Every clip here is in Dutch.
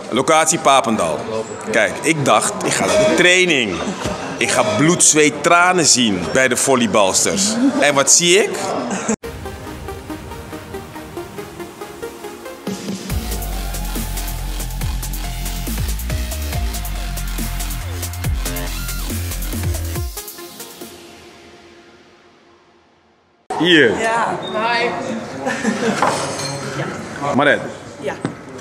Locatie Papendal. Kijk, ik dacht, ik ga naar de training. Ik ga bloed, zweet, tranen zien bij de volleybalsters. En wat zie ik? Hier. Ja. Hi. Ja. Maret. Ja.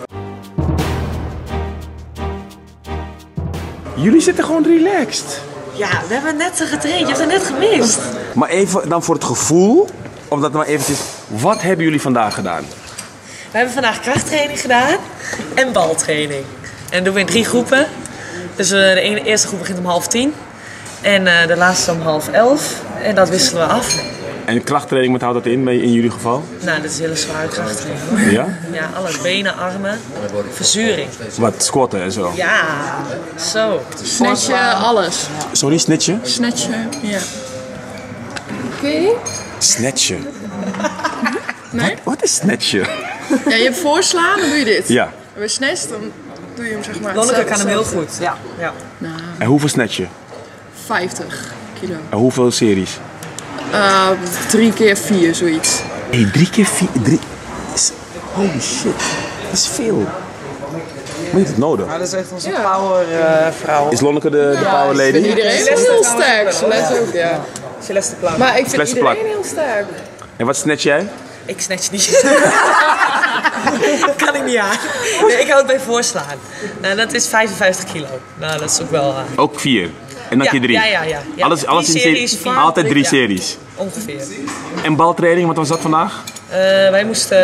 Jullie zitten gewoon relaxed. Ja, we hebben net getraind. Je hebt het net gemist. Maar even dan voor het gevoel, omdat maar eventjes, wat hebben jullie vandaag gedaan? We hebben vandaag krachttraining gedaan en baltraining. En dat doen we in 3 groepen. Dus de eerste groep begint om 9:30 en de laatste om 10:30. En dat wisselen we af. En krachttraining, wat houdt dat in jullie geval? Nou, dit is hele zware krachttraining hoor. Ja? Ja, alles. Benen, armen, verzuring. Wat, squatten en zo? Ja, zo. Snatchen, alles. Sorry, snitchen? Snatchen, ja. Oké. Snatchen. Nee? Wat is snatchen? Ja, je hebt voorslaan, dan doe je dit. Ja. En bij snatch, dan doe je hem zeg maar... Lonneke kan hem heel goed. Ja. Ja. Nou, En hoeveel snatchen? 50 kilo. En hoeveel series? 3 keer 4, zoiets. Hé, 3 keer 4, 3... Holy shit, dat is veel. Maar je hebt het nodig. Dat is echt onze powervrouw. Is Lonneke de power lady? Ik vind iedereen heel sterk. Celeste ook, ja. Celeste Plank. Maar ik vind Celeste iedereen Plank. heel sterk. En wat snatch jij? Ik snatch niet. Kan ik niet aan. Nee, ik hou het bij voorslaan. Nou, dat is 55 kilo. Nou, dat is ook wel... Ook 4. En dan keer 3. Ja. Alles 3 in series, 4. Altijd 3 Ja, series. ongeveer. En baltraining, wat was dat vandaag? Wij moesten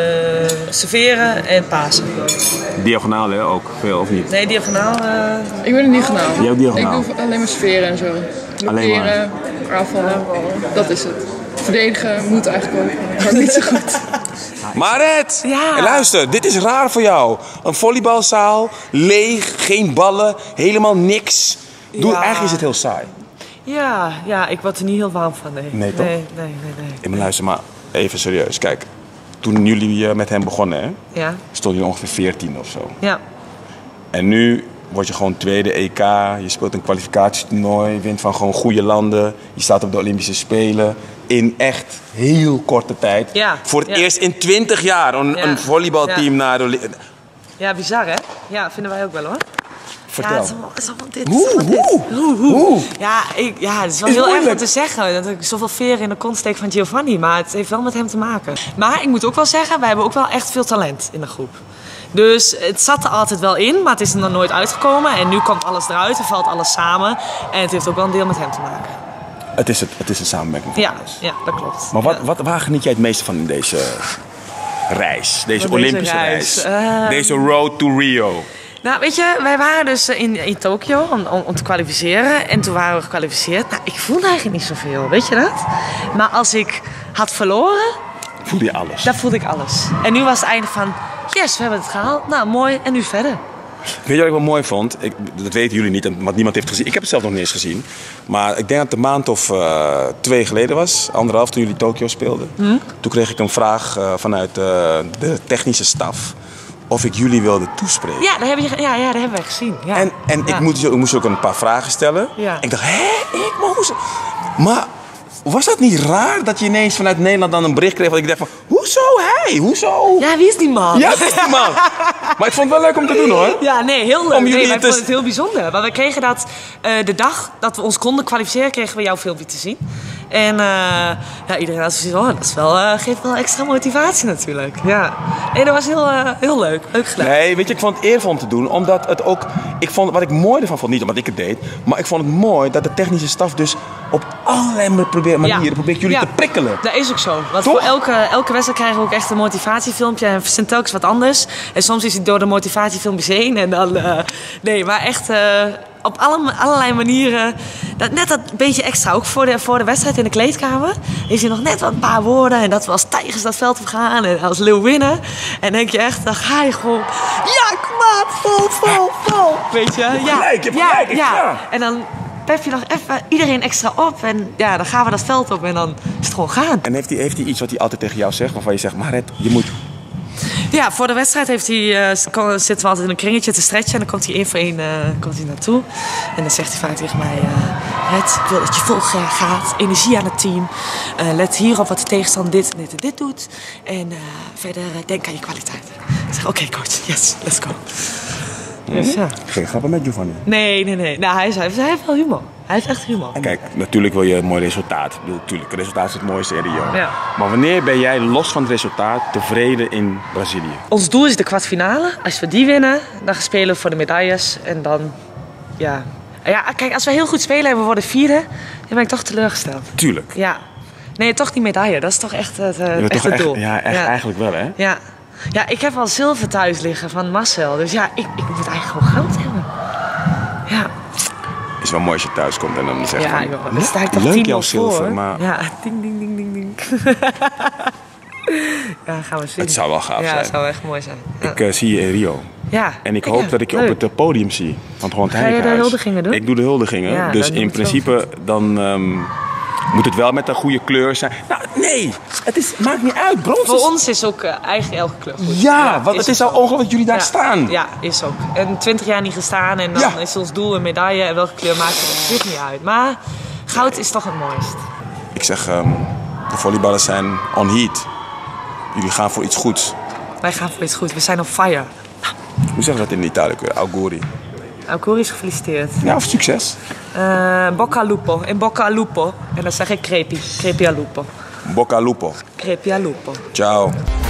serveren en pasen. Diagonaal hè, ook veel of niet? Nee, diagonaal. Ik ben het niet gedaan. Jij hebt diagonaal. Ik doe alleen maar sferen en zo. Alleen maar. Blokkeren, aanvallen, dat is het. Verdedigen moet eigenlijk ook, maar niet zo goed. Maret! Ja. En luister, dit is raar voor jou. Een volleybalzaal, leeg, geen ballen, helemaal niks. Eigenlijk is het heel saai. Ja, ik word er niet heel warm van. Nee, Nee, toch? Nee. Maar luister, maar even serieus. Kijk, toen jullie met hem begonnen, hè, Ja, stond je ongeveer 14 of zo. ja. En nu word je gewoon tweede EK. Je speelt een kwalificatietoernooi, wint van gewoon goede landen. Je staat op de Olympische Spelen. In echt heel korte tijd. Ja, Voor het ja. eerst in 20 jaar een volleybalteam naar de Olympische... Ja, bizar hè? Ja, vinden wij ook wel hoor. Vertel. Ja, het is allemaal dit. Hoe? Ja, het is wel Is heel erg om moeilijk. te zeggen dat ik zoveel veren in de kont steek van Giovanni. Maar het heeft wel met hem te maken. Maar ik moet ook wel zeggen, wij hebben ook wel echt veel talent in de groep. Dus het zat er altijd wel in, maar het is er nog nooit uitgekomen. En nu komt alles eruit, er valt alles samen. En het heeft ook wel een deel met hem te maken. Het is een samenwerking van alles. Ja, dat klopt. Maar waar geniet jij het meeste van in deze reis? Deze Van deze Olympische reis? reis? Deze road to Rio? Nou, weet je, wij waren dus in Tokio om te kwalificeren. En toen waren we gekwalificeerd. Nou, ik voelde eigenlijk niet zoveel, weet je dat? Maar als ik had verloren, Voel je alles? dan voelde ik alles. En nu was het einde van, yes, we hebben het gehaald. Nou, mooi. En nu verder. Weet je wat ik wel mooi vond? Dat weten jullie niet, want niemand heeft gezien. Ik heb het zelf nog niet eens gezien. Maar ik denk dat het een maand of 2 geleden was. 1,5 toen jullie Tokio speelden. Toen kreeg ik een vraag vanuit de technische staf. Of ik jullie wilde toespreken. Ja, dat hebben wij gezien. Ja. En Ja. ik moest ook een paar vragen stellen. Ja. En ik dacht, ik moest... Maar was dat niet raar dat je ineens vanuit Nederland dan een bericht kreeg... dat ik dacht van, hoezo hij? Hoezo? Ja, wie is die man? Ja, dat is die man. Maar ik vond het wel leuk om te doen hoor. Ja, nee, heel leuk. Om jullie Nee, wij te- vonden het heel bijzonder. Maar we kregen dat de dag dat we ons konden kwalificeren, kregen we jouw filmpje te zien. En iedereen had zoiets van, dat is wel, geeft wel extra motivatie natuurlijk. Ja. Nee, dat was heel leuk. Leuk gedaan. Nee, weet je, ik vond het eervol om te doen, omdat het ook... Wat ik mooi ervan vond, niet omdat ik het deed, maar ik vond het mooi dat de technische staf dus op allerlei manieren probeert jullie te prikkelen. Dat is ook zo. Want Toch? voor elke wedstrijd krijgen we ook echt een motivatiefilmpje. En we zijn telkens wat anders. En soms is het door de motivatiefilmpjes heen. En dan... nee, maar echt op allerlei manieren. Net dat beetje extra. Ook voor de wedstrijd in de kleedkamer. Is er nog net wat een paar woorden. En dat we als tijgers dat veld op gaan. En als leeuw winnen. En denk je echt, dan ga je gewoon... Ja, kom maar, vol. Weet je? Je hebt gelijk, ja. En dan pep je nog even iedereen extra op. En ja, dan gaan we dat veld op en dan is het gewoon gaan. En heeft hij iets wat hij altijd tegen jou zegt, waarvan je zegt, Maret, je moet... Ja, voor de wedstrijd zitten we altijd in een kringetje te stretchen. En dan komt hij 1 voor 1 naartoe. En dan zegt hij vaak tegen mij... Red, ik wil dat je vol gaat. Energie aan het team. Let hierop wat de tegenstander dit en dit doet. En verder denk aan je kwaliteit. Ik zeg, oké, coach. Yes, let's go. Dus, ja. Geen grappen met Giovanni. Nee. Nou, hij heeft wel humor. Hij heeft echt humor. Kijk, natuurlijk wil je een mooi resultaat. Ik bedoel, natuurlijk, het resultaat is het mooiste in Rio. Ja. Maar wanneer ben jij los van het resultaat tevreden in Brazilië? Ons doel is de kwartfinale. Als we die winnen, dan spelen we voor de medailles. En dan, ja... Ja, kijk, als we heel goed spelen en we worden 4e, dan ben ik toch teleurgesteld. Tuurlijk. Ja. Nee, toch die medaille. Dat is toch echt het doel. Ja, eigenlijk wel, hè? Ja. Ja, ik heb al zilver thuis liggen van Marcel. Dus ja, ik moet eigenlijk gewoon goud hebben. Ja. Is wel mooi als je thuis komt en dan zegt Ja, van... joh, dan sta ik toch leuk 10 jouw voor. zilver, maar... Ja, ding, ding, ding, ding, ding. Ja, gaan we zien. Het zou wel gaaf Ja, zijn. het zou echt mooi zijn. Ja. Ik zie je in Rio. Ja. En ik hoop dat ik je op het podium zie. Van het Holland Ga je de Heinekenhuis. huldigingen doen? Ik doe de huldigingen. Ja, dus dan in doe het principe dan moet het wel met een goede kleur zijn. Nou, nee. Maakt niet uit. Brons Voor is... ons is ook eigenlijk elke kleur goed. Ja, want het is al ongelooflijk dat jullie daar staan. Ja, is ook. En 20 jaar niet gestaan en dan is ons doel een medaille. En welke kleur maakt het op zich niet uit. Maar goud is toch het mooist. Ik zeg, de volleyballers zijn on heat. Jullie gaan voor iets goeds. Wij gaan voor iets goed. We zijn op fire. Hoe zeggen we dat in Italië? Auguri. Auguri is gefeliciteerd. Ja, of succes. Bocca al lupo. In bocca al lupo. En dan zeg ik crepi. Crepi al lupo. Bocca al lupo. Crepi al lupo. Ciao.